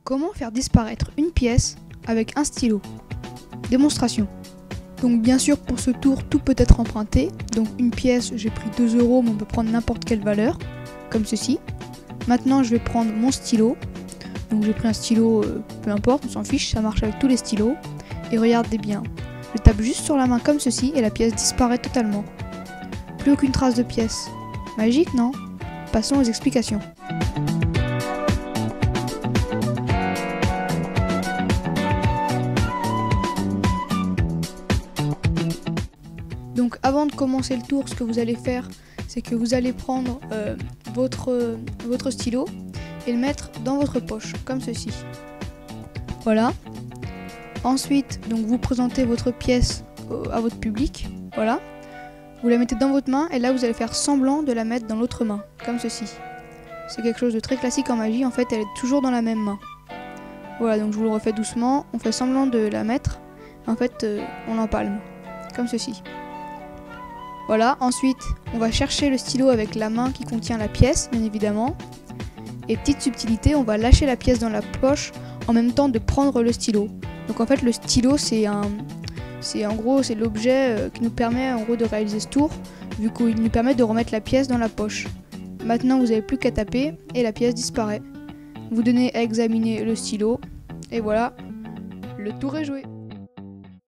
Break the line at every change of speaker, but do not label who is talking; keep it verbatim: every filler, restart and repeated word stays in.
Comment faire disparaître une pièce avec un stylo? Démonstration. Donc bien sûr pour ce tour tout peut être emprunté. Donc une pièce, j'ai pris deux euros, mais on peut prendre n'importe quelle valeur, comme ceci. Maintenant je vais prendre mon stylo. Donc j'ai pris un stylo, euh, peu importe, on s'en fiche, ça marche avec tous les stylos. Et regardez bien, je tape juste sur la main comme ceci et la pièce disparaît totalement. Plus aucune trace de pièce. Magique, non? Passons aux explications. Donc avant de commencer le tour, ce que vous allez faire, c'est que vous allez prendre euh, votre, euh, votre stylo et le mettre dans votre poche, comme ceci. Voilà. Ensuite, donc vous présentez votre pièce euh, à votre public. Voilà. Vous la mettez dans votre main et là vous allez faire semblant de la mettre dans l'autre main, comme ceci. C'est quelque chose de très classique en magie, en fait elle est toujours dans la même main. Voilà, donc je vous le refais doucement, on fait semblant de la mettre, en fait euh, on l'empalme, comme ceci. Voilà, ensuite on va chercher le stylo avec la main qui contient la pièce, bien évidemment. Et petite subtilité, on va lâcher la pièce dans la poche en même temps de prendre le stylo. Donc en fait le stylo c'est un... C'est en gros c'est l'objet euh, qui nous permet en gros de réaliser ce tour, vu qu'il nous permet de remettre la pièce dans la poche. Maintenant vous n'avez plus qu'à taper et la pièce disparaît. Vous donnez à examiner le stylo et voilà, le tour est joué.